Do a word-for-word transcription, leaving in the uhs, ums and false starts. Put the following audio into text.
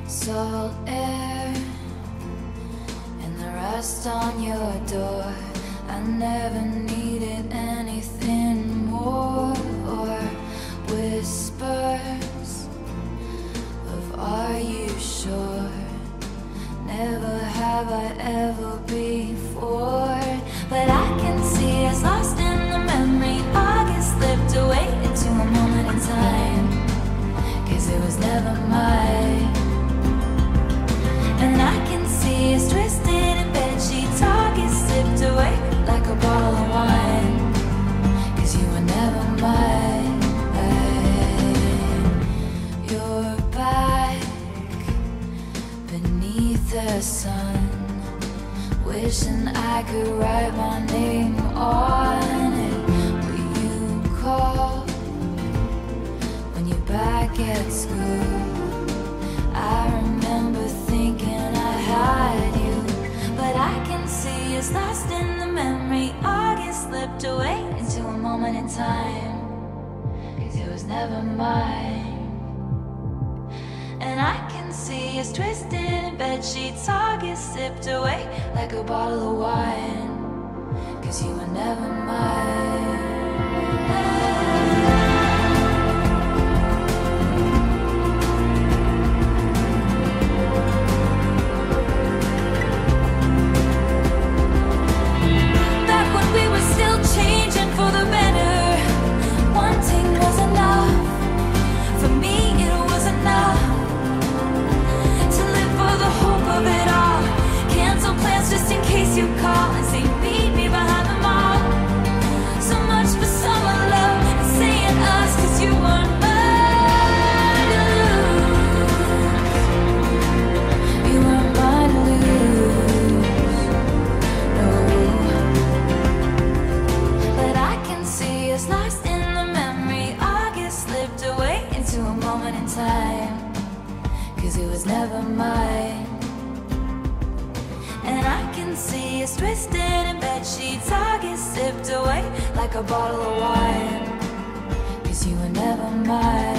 salt air and the rust on your door. I never needed anything more, or whispers of "Are you sure?" Never have I ever before. But I can see us lost in the memory. August slipped away into a moment in time, 'cause it was never mine. And I can see us twisted in bed sheets. August slipped away like a bottle of wine, 'cause you were never mine. You're back beneath the sun, wishing I could write my name on it. Will you call when you're back at school? I remember thinking I had you, but I can see us lost in the memory. August slipped away into a moment in time, 'cause it was never mine. And I can see us twisted in bed sheets. August sipped away like a bottle of wine, 'cause you were never mine. Just in case you call and say meet me behind the mall. So much for summer love and saying us, 'cause you weren't mine to lose. You weren't mine to lose, no. But I can see us lost in the memory. August slipped away into a moment in time, 'cause it was never mine. And I can see us twisted in bed sheets. August sipped away like a bottle of wine, 'cause you were never mine.